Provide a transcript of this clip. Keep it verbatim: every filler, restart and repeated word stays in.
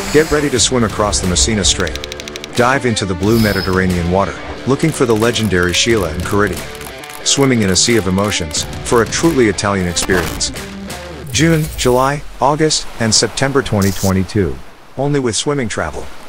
Get ready to swim across the Messina Strait. Dive into the blue Mediterranean water, looking for the legendary Scilla and Carriddi. Swimming in a sea of emotions, for a truly Italian experience. June, July, August, and September twenty twenty-two. Only with Swimming Travel.